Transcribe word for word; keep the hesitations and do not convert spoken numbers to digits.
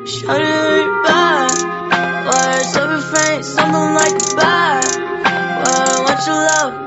Shut it back. Words of a faint, something like a bat. Well, what you love?